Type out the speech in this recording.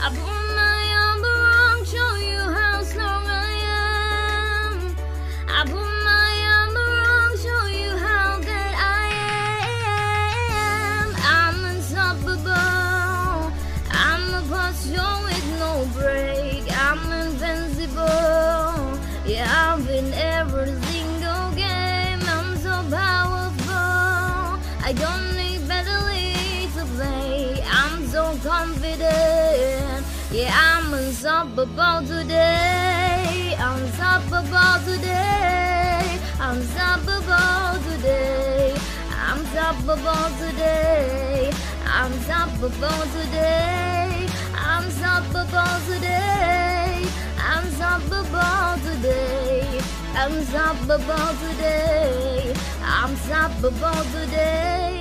I put my armor on, show you how strong I am. I put my armor on, show you how good I am. I'm unstoppable. I'm a posture with no break. I'm invincible. Yeah, I've been every single game. I'm so powerful. I don't need better league to play. I'm so confident. Yeah, I'm unstoppable today. Unstoppable today. Unstoppable today. Unstoppable today. Unstoppable today. Unstoppable today. Unstoppable today. Unstoppable today. Unstoppable today.